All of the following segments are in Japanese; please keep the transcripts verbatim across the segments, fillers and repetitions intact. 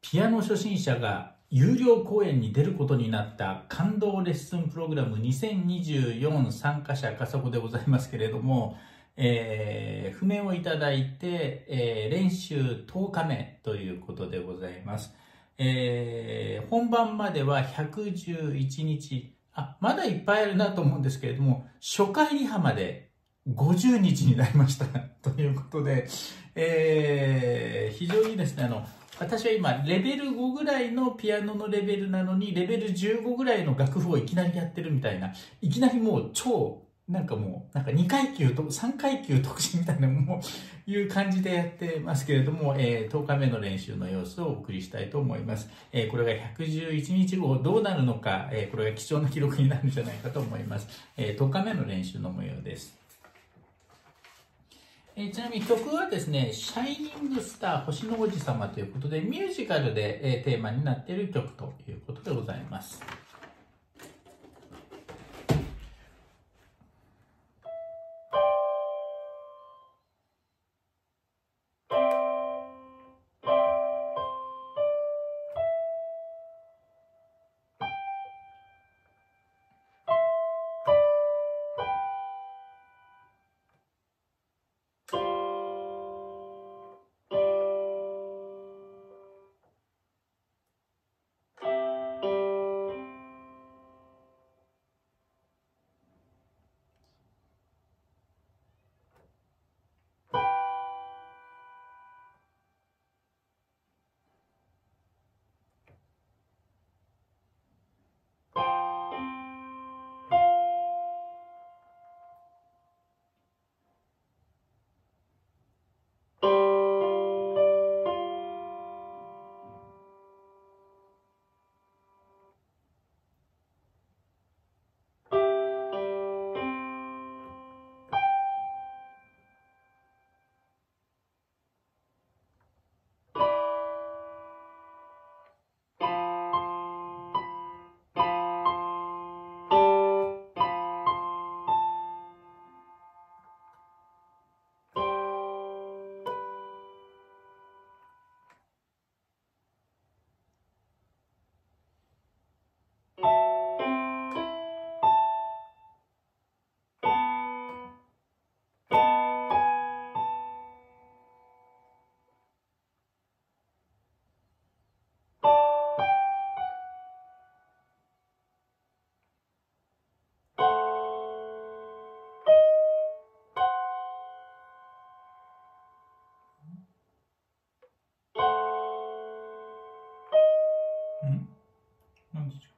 ピアノ初心者が有料講演に出ることになった感動レッスンプログラムにせんにじゅうよん参加者加速でございますけれども、えー、譜面をいただいて、えー、練習とおかめということでございます。えー、本番まではひゃくじゅういちにち、あ、まだいっぱいあるなと思うんですけれども、初回リハまでごじゅうにちになりましたということで、えー、非常にですね、あの、私は今、レベルごぐらいのピアノのレベルなのに、レベルじゅうごぐらいの楽譜をいきなりやってるみたいな、いきなりもう超、なんかもう、なんかにかいきゅうとさんかいきゅう特進みたいな、もう、いう感じでやってますけれども、えー、とおかめの練習の様子をお送りしたいと思います。えー、これがひゃくじゅういちにちごどうなるのか、えー、これが貴重な記録になるんじゃないかと思います。えー、とおかめの練習の模様です。えー、ちなみに曲はですね、シャイニングスター星の王子様ということで、ミュージカルで、えー、テーマになっている曲ということでございます。ん？何でしょう？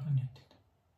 何やってんだ。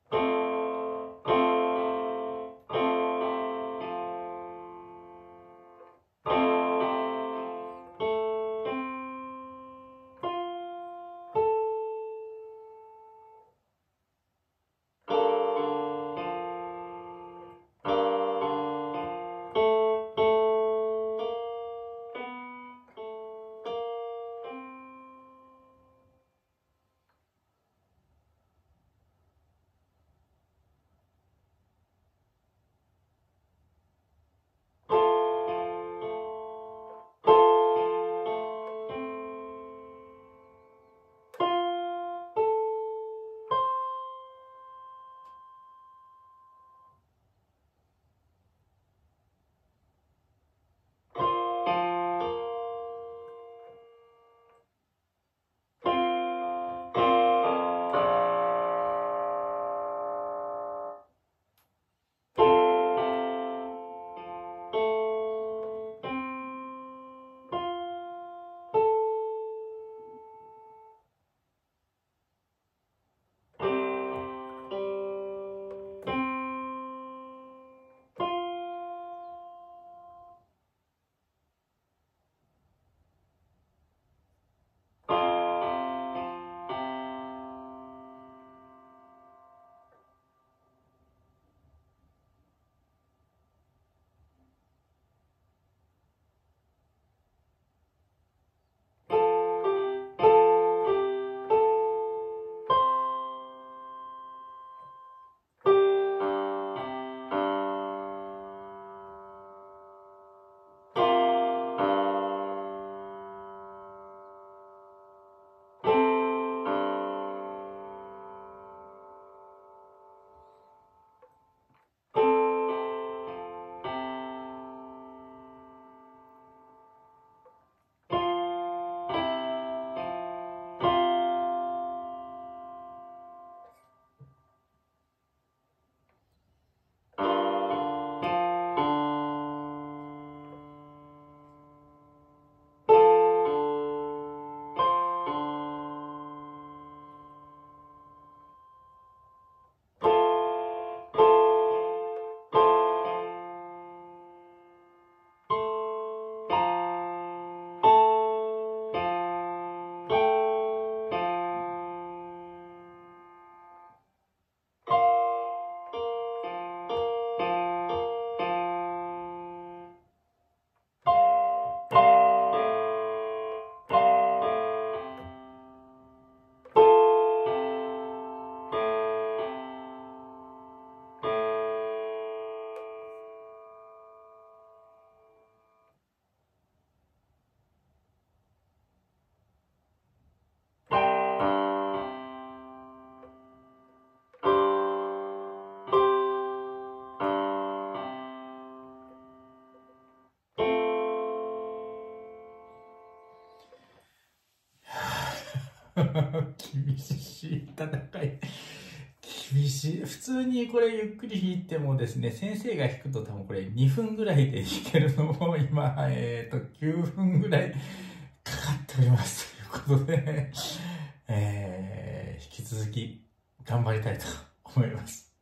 厳しい戦い。厳しい。普通にこれゆっくり弾いてもですね、先生が弾くと多分これにふんぐらいで弾けるのを今、えっと、きゅうふんぐらいかかっております。ということで、えー、引き続き頑張りたいと思います。